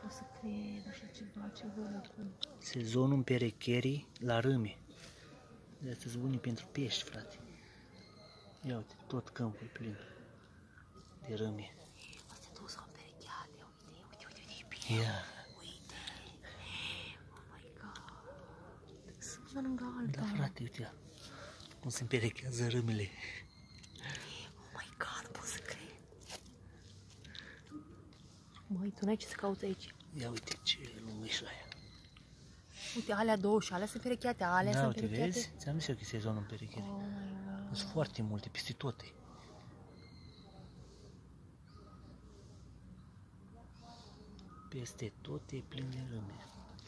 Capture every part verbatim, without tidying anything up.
pot să cred așa ceva, ce văd acum. Sezonul împerecherii la râme. De astea sunt bune pentru pești, frate. Ia uite, tot câmpul plin de râme. Astea două s-au împerecheate, uite, uite, uite, uite, uite, uite. Ia. Uite. Oh my god. Sunt una lângă alta. Da, frate, uite, cum se împerechează râmele. Oh my god, nu pot să cred. Măi, tu n-ai ce să cauți aici. Ia uite ce lungă și aia. Uite, alea două și alea sunt împerecheate, alea Da, sunt uite, împerecheate. vezi? Ți-am zis eu că e sezonul împerecherii. Oh my god. Sunt foarte multe, peste toate. Peste tot e plin de râme.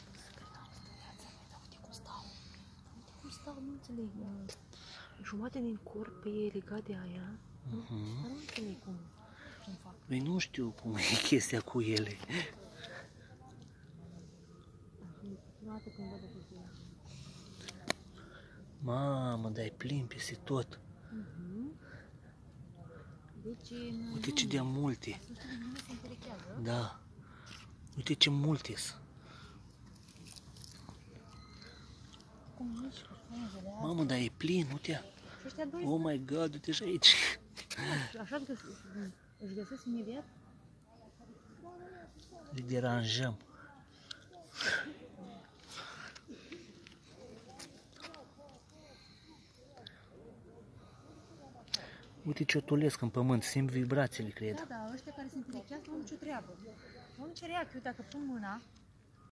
Uite cum stau. Uite cum stau, nu înțeleg. Jumate din corp e legat de aia. Uh-huh. Dar nu înțeleg cum, cum fac. Păi nu știu cum e chestia cu ele. Prima dată când văd de ea. Mamă, dar e plin peste tot. Uh-huh. Deci, Uite ce de multe. nu știu de mine se împerechează. Da. Uite ce multe sunt. Cum mici cu frunzele astea. Mamă, dar e plin, uite. Și ăștia doi, Oh my god, uite și aici. așa că își găsesc imediat. Le deranjăm. Uite ce otolesc în pământ, simt vibrațiile, cred. Da, da, ăștia care se împerechează nu au nicio treabă. Nu au nicio reacție, uite, dacă pun mâna,